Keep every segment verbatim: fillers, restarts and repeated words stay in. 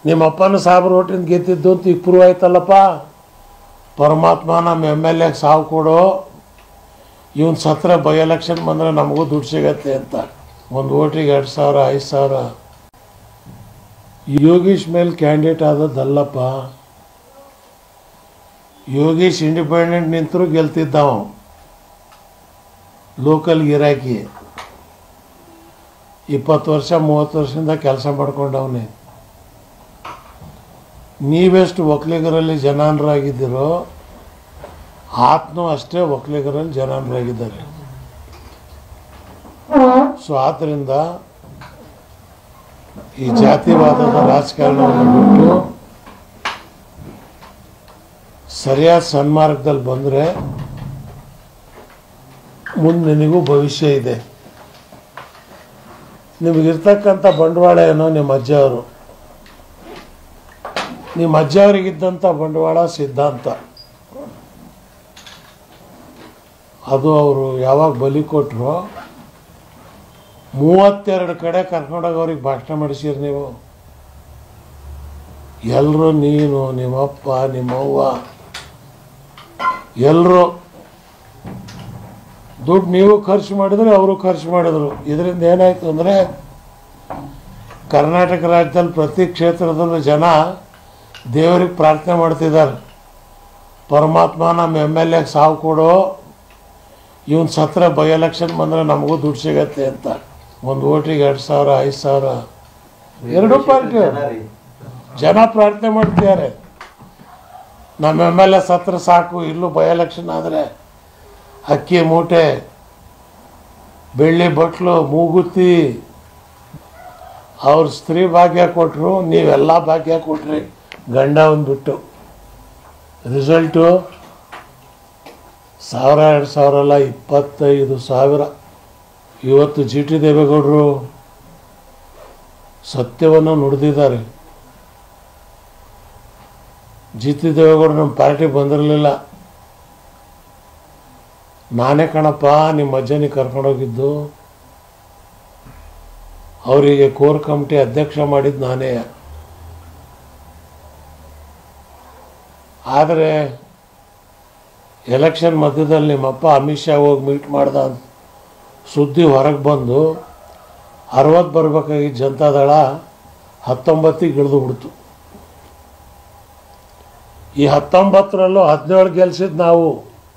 ನಿಮ್ಮಪ್ಪನ ಸಾಬ್ರ ಓಟಿಂದ ಗೆದ್ದಿದ್ದು ಅಂತ ಈಗ ಪ್ರೂವ್ ಆಯ್ತಲ್ಲಪ್ಪ. ಪರಮಾತ್ಮ ನಮ್ಮ ಎಮ್ ಎಲ್ ಎಗೆ ಸಾವು ಕೊಡೋ, ಇವನು ಸತ್ರ ಬೈ ಎಲೆಕ್ಷನ್ ಬಂದರೆ ನಮಗೂ ದುಡ್ಡು ಸಿಗತ್ತೆ ಅಂತ. ಒಂದು ಓಟಿಗೆ ಎರಡು ಸಾವಿರ ಐದು ಸಾವಿರ. ಯೋಗೀಶ್ ಮೇಲೆ ಕ್ಯಾಂಡಿಡೇಟ್ ಆದದ್ದಲ್ಲಪ್ಪ. ಯೋಗೀಶ್ ಇಂಡಿಪೆಂಡೆಂಟ್ ನಿಂತರೂ ಗೆಲ್ತಿದ್ದಾವ. ಲೋಕಲ್ ಗಿರಾಕಿ ಇಪ್ಪತ್ತು ವರ್ಷ ಮೂವತ್ತು ವರ್ಷದಿಂದ ಕೆಲಸ ಮಾಡ್ಕೊಂಡವನೇ. ನೀವೆಷ್ಟು ಒಕ್ಕಲಿಗರಲ್ಲಿ ಜನಾನರಾಗಿದ್ದೀರೋ ಆತನೂ ಅಷ್ಟೇ ಒಕ್ಕಲಿಗರಲ್ಲಿ ಜನಾನರಾಗಿದ್ದಾರೆ. ಸೊ ಆದ್ದರಿಂದ ಈ ಜಾತಿವಾದದ ರಾಜಕಾರಣವನ್ನು ಬಿಟ್ಟು ಸರಿಯಾದ ಸನ್ಮಾರ್ಗದಲ್ಲಿ ಬಂದರೆ ಮುಂದೆ ನಿನಗೂ ಭವಿಷ್ಯ ಇದೆ. ನಿಮಗಿರ್ತಕ್ಕಂಥ ಬಂಡವಾಳ ಏನೋ ನಿಮ್ಮ ಅಜ್ಜವರು, ನಿಮ್ಮ ಅಜ್ಜವರಿಗಿದ್ದಂಥ ಬಂಡವಾಳ ಸಿದ್ಧಾಂತ. ಅದು ಅವರು ಯಾವಾಗ ಬಲಿ ಕೊಟ್ಟರು ಮೂವತ್ತೆರಡು ಕಡೆ ಕರ್ಕೊಂಡೋಗಿ ಅವ್ರಿಗೆ ಭಾಷಣ ಮಾಡಿಸಿರಿ ನೀವು ಎಲ್ಲರೂ. ನೀನು ನಿಮ್ಮಪ್ಪ ನಿಮ್ಮವ್ವ ಎಲ್ಲರೂ ದುಡ್ಡು ನೀವು ಖರ್ಚು ಮಾಡಿದ್ರೆ ಅವರು ಖರ್ಚು ಮಾಡಿದ್ರು. ಇದರಿಂದ ಏನಾಯಿತು ಅಂದರೆ ಕರ್ನಾಟಕ ರಾಜ್ಯದಲ್ಲಿ ಪ್ರತಿ ಕ್ಷೇತ್ರದಲ್ಲೂ ಜನ ದೇವರಿಗೆ ಪ್ರಾರ್ಥನೆ ಮಾಡ್ತಿದ್ದಾರೆ, ಪರಮಾತ್ಮ ನಮ್ಮ ಎಮ್ ಎಲ್ ಎಗೆ ಸಾವು ಕೊಡೋ, ಇವನು ಸತ್ರ ಬೈ ಎಲೆಕ್ಷನ್ ಬಂದರೆ ನಮಗೂ ದುಡ್ಡು ಸಿಗತ್ತೆ ಅಂತ. ಒಂದು ಓಟಿಗೆ ಎರಡು ಸಾವಿರ ಐದು ಸಾವಿರ ಎರಡೂ ಪಾರ್ಟಿ ಜನ ಪ್ರಾರ್ಥನೆ ಮಾಡ್ತಿದ್ದಾರೆ. ನಮ್ಮ ಎಮ್ ಎಲ್ ಎ ಸತ್ರ ಸಾಕು, ಇಲ್ಲೂ ಬೈ ಎಲೆಕ್ಷನ್ ಆದರೆ ಅಕ್ಕಿ ಮೂಟೆ, ಬೆಳ್ಳಿ ಬಟ್ಲು, ಮೂಗುತಿ, ಅವ್ರ ಸ್ತ್ರೀ ಭಾಗ್ಯ ಕೊಟ್ಟರು, ನೀವೆಲ್ಲ ಭಾಗ್ಯ ಕೊಟ್ರಿ ಗಂಡ ಒಂದ್ಬಿಟ್ಟು. ರಿಸಲ್ಟು ಸಾವಿರ ಎರಡು ಸಾವಿರ ಅಲ್ಲ ಇಪ್ಪತ್ತೈದು ಸಾವಿರ. ಇವತ್ತು ಜಿ ಟಿ ದೇವೇಗೌಡರು ಸತ್ಯವನ್ನು ನುಡಿದಿದ್ದಾರೆ. ಜಿ ಟಿ ದೇವೇಗೌಡರು ನಮ್ಮ ಪಾರ್ಟಿ ಬಂದಿರಲಿಲ್ಲ, ನಾನೇ ಕಣಪ್ಪ ನಿಮ್ಮ ಅಜ್ಜನಿಗೆ ಕರ್ಕೊಂಡೋಗಿದ್ದು, ಅವರಿಗೆ ಕೋರ್ ಕಮಿಟಿ ಅಧ್ಯಕ್ಷ ಮಾಡಿದ್ದು ನಾನೇ. ಆದರೆ ಎಲೆಕ್ಷನ್ ಮಧ್ಯದಲ್ಲಿ ನಿಮ್ಮಪ್ಪ ಅಮಿತ್ ಶಾ ಹೋಗಿ ಮೀಟ್ ಮಾಡ್ದ ಅಂತ ಸುದ್ದಿ ಹೊರಗೆ ಬಂದು ಅರವತ್ತು ಬರಬೇಕಾಗಿದ್ದ ಜನತಾದಳ ಹತ್ತೊಂಬತ್ತಿಗೆ ಇಳಿದು ಬಿಡ್ತು. ಈ ಹತ್ತೊಂಬತ್ತರಲ್ಲೂ ಹದಿನೇಳು ಗೆಲ್ಸಿದ್ದು ನಾವು.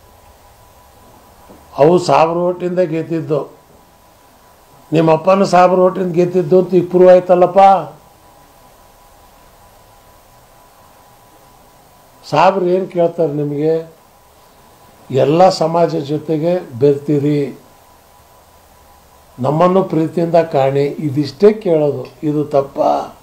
ಅವು ಸಾವಿರ ಓಟಿಂದ ಗೆದ್ದಿದ್ದು. ನಿಮ್ಮಪ್ಪನ ಸಾವಿರ ಓಟಿಂದ ಗೆದ್ದಿದ್ದು ಅಂತ ಈಗ ಪ್ರೂವ್ ಆಯ್ತಲ್ಲಪ್ಪ. ಸಾವಿರ ಏನು ಕೇಳ್ತಾರೆ ನಿಮಗೆ? ಎಲ್ಲ ಸಮಾಜ ಜೊತೆಗೆ ಬೆರ್ತೀರಿ, ನಮ್ಮನ್ನು ಪ್ರೀತಿಯಿಂದ ಕಾಣಿ, ಇದಿಷ್ಟೇ ಕೇಳೋದು. ಇದು ತಪ್ಪ?